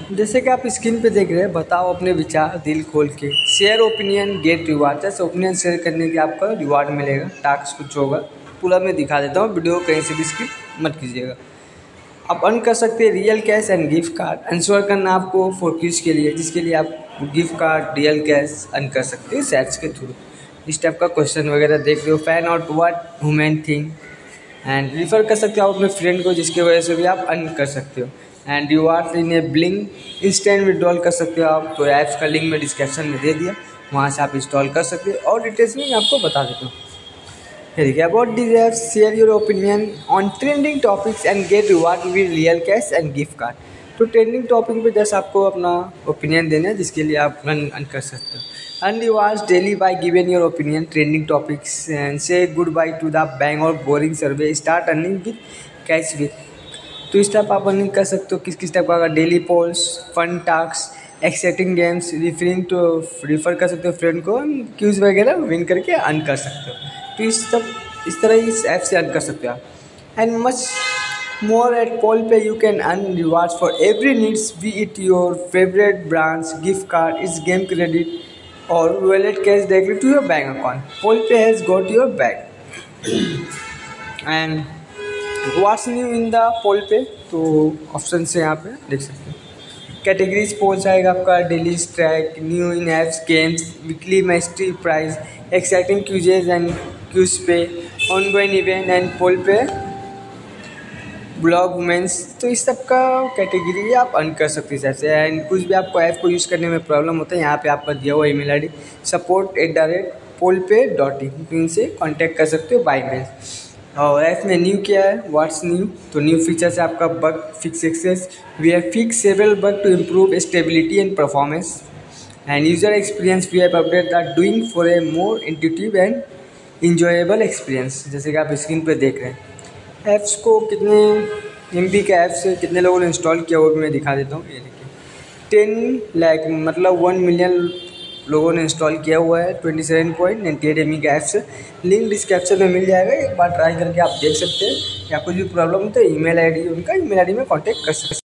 जैसे कि आप स्क्रीन पे देख रहे हैं, बताओ अपने विचार दिल खोल के, शेयर ओपिनियन गेट रिवार्ड। जैसे ओपिनियन शेयर करने के आपका रिवार्ड मिलेगा, टास्क कुछ होगा, पूरा मैं दिखा देता हूँ, वीडियो कहीं से भी स्किप मत कीजिएगा। आप अर्न कर सकते हैं real cash and gift card. Answer करना आपको फॉर क्विज के लिए, जिसके लिए आप gift card real cash earn कर सकते हैं चैट्स के थ्रू। इस टाइप का क्वेश्चन वगैरह देख रहे हो, fan out what human thing and refer कर सकते हो आप अपने फ्रेंड को, जिसकी वजह से भी आप अर्न कर सकते हो। And reward in a blink instant withdrawal कर सकते हो आप। तो ऐप्स का लिंक मैं डिस्क्रिप्शन में दे दिया, वहाँ से आप इंस्टॉल कर सकते हो और डिटेल्स में मैं आपको बता देता हूँ। ठीक है, about this apps share your opinion on trending topics and get reward with real cash and gift card. तो ट्रेंडिंग टॉपिक पे जस्ट आपको अपना ओपिनियन देना है, जिसके लिए आप अर्न कर सकते हो। Earn rewards daily by giving your opinion trending topics and say goodbye to the bank और boring survey, start earning with cash with. तो इस टाइप आप अर्निंग कर सकते हो। किस किस टाइप का, daily polls, fun task, exciting games, refer कर सकते हो फ्रेंड को, क्यूज वगैरह विन करके अर्न कर सकते हो। तो इस तरह इस ऐप से अर्न कर सकते हो आप। And much more at Poll Pay you can earn rewards for every needs, be it your favourite brands, gift card, is game credit और wallet cash directly to your bank account. Poll Pay has got your bag. And what's new in the Poll Pay, तो option से यहाँ पे देख सकते हो। Categories polls आएगा आपका, daily track, new in apps, games, weekly mystery prize, exciting quizzes and quiz पे, ongoing event and Poll Pay blog women's. तो इस सब का कैटेगरी आप अर्न कर सकते हैं जैसे। एंड कुछ भी आपको ऐप को यूज़ करने में प्रॉब्लम होता है, यहाँ पे आपका दिया हुआ ईमेल आईडी support@polpay.in, इनसे कांटेक्ट कर सकते हो बाय मेल। और ऐप में न्यू क्या है, व्हाट्स न्यू, तो न्यू फीचर है आपका bug fix access, we have fix several bug to improve stability and performance and user experience, we have update that doing for a more intuitive and enjoyable experience. जैसे कि आप screen पर देख रहे हैं, apps को कितने MB का ऐप्स है, कितने लोगों ने इंस्टॉल किया वो भी मैं दिखा देता हूँ। ये देखिए 10 लाख मतलब 1 मिलियन लोगों ने इंस्टॉल किया हुआ है। 27.98 MB का ऐप्स है। लिंक डिस्क्रिप्शन में मिल जाएगा, एक बार ट्राई करके आप देख सकते हैं। या कुछ भी प्रॉब्लम हो तो ईमेल आईडी उनका, ईमेल आईडी में कांटेक्ट कर सकते हैं।